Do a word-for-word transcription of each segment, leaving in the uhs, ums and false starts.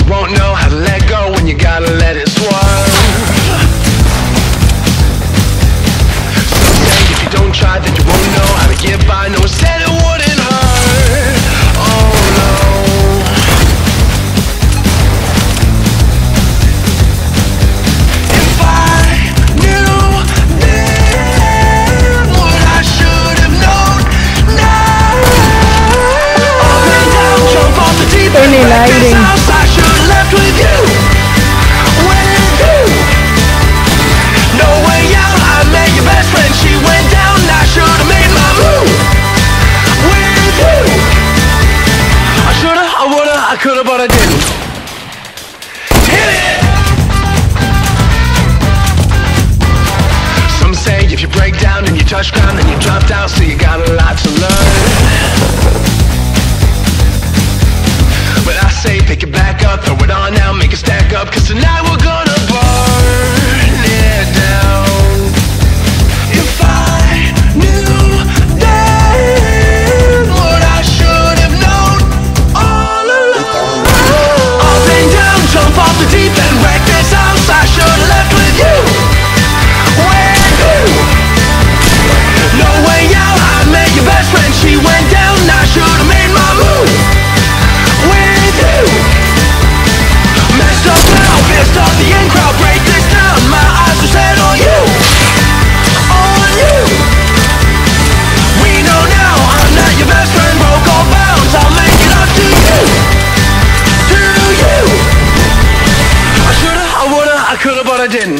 you won't know how to let go when you gotta let it swerve. Someday if you don't try then you won't know how to get by. No one said it wouldn't hurt. Oh no. If I knew then what I should have known now. Up and down, jump off the deep end, wreck this house I should have left with you. With you. No way out, I met your best friend, she went down, I should have made my move. With you. I shoulda, I woulda, I coulda, but I didn't. Hit it! Some say if you break down and you touch ground then you drop down, so you got a lot to learn. But I say pick it back up, throw it on now, make it stack up, cause tonight we're gonna burn it down. If I knew then what I should have known all along. Up and down, jump off the deep end, wreck this house I should have left with you. With you. No way out, I met your best friend, she went down, I should have made my move. With you. Messed up now, pissed off the in crowd, break this down, my eyes are set on you. On you. We know now, I'm not your best friend, broke all bounds, I'll make it up to you. To you. I shoulda, I woulda, I coulda, but I didn't.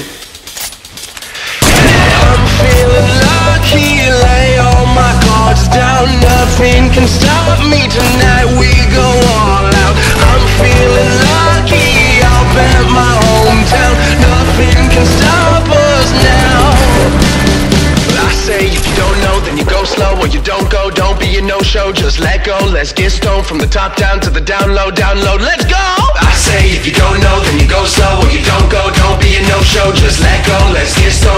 I'm feeling lucky, lay all my cards down, nothing can stop me tonight, we go all out. I'm feeling lucky, I'll bet my hometown, nothing can stop us now. I say if you don't know then you go slow, or you don't go, don't be a no-show, just let go, let's get stoned from the top down to the down low, down low, let's go! I say if you don't know then you go slow, or you don't go, don't be a no-show, just let go, let's get stoned